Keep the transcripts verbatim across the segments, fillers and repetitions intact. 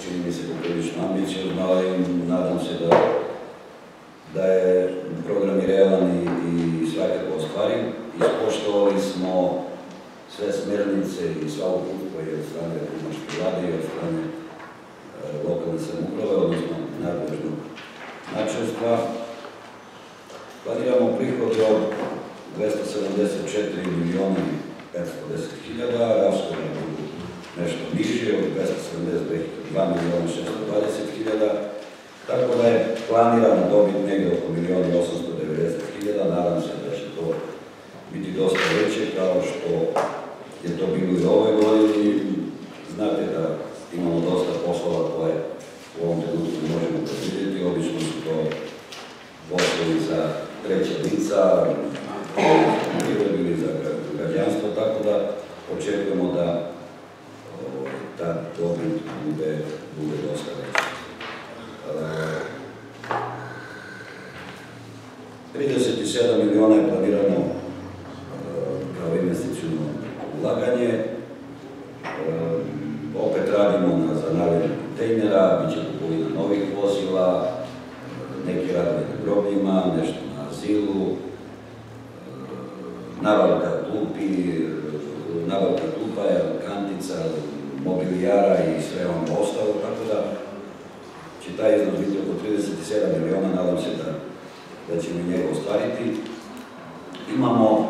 čini mi se poprilično ambiciozno, ali nadam se da, da je program i realan i, i svakako ostvariv. Ispoštovali smo sve smjernice i sva uputstva i od strane republičke vlade i od strane e, lokalne samouprave, odnosno nadležnog načelstva. Planiramo prihode od dvesta sedamdeset četiri milijuna petsto deset hiljada, rashodi budu nešto niži od dvesta sedamdeset dva milijuna šesto dvadeset hiljada, tako da je planirano dobiti negdje oko milijuna osamsto devedeset hiljada. Nadam se da će to biti dosta veće, kao što je to bilo i ove godine. Znate da imamo dosta poslova koje u ovom trenutku možemo predvidjeti. Obično su to poslovi za treća lica, ili za građanstvo, tako da očekujemo da ta dobit bude, bude dosta veća. trideset sedam milijuna je planirano kao investicijno ulaganje. Opet radimo na zanavljanju kontejnera, bit će kupovina novih vozila, neki radovi na grobljima, nešto na azilu, nabavka klupi, nabavka klupa, kantica, mobilijara i sve ono ostalo, tako da će taj iznos biti oko trideset sedam milijuna, nadam se da, da ćemo njega ostvariti. Imamo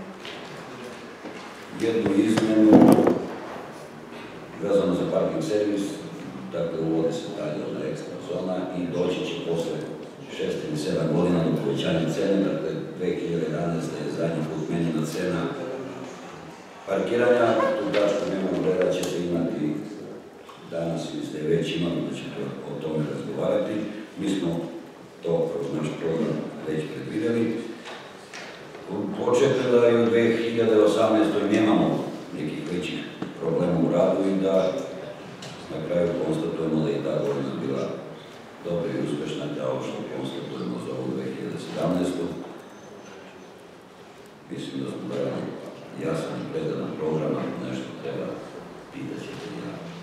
jednu izmenu vezano za parking servis, dakle uvodi se ta jedna ekstra zona i doći će posle šest ili sedam godina do povećanja cene, dakle dve hiljade jedanaeste je zadnji put menjena cena parkiranja. Tu tačku dnevnog reda ćete imati danas, ili ste već imali, da ćete o tome razgovarati. Mi smo to kroz naš program već predvidjeli. Očekujem da i u dve hiljade osamnaestoj nemamo nekih većih problema u radu i da na kraju konstatujemo da je ta godina bila dobra i uspešna, kao što konstatujemo za ovu dve hiljade sedamnaestu. Mislim da smo dali jasan i predadan program, ako nešto treba, pitat ćete ja.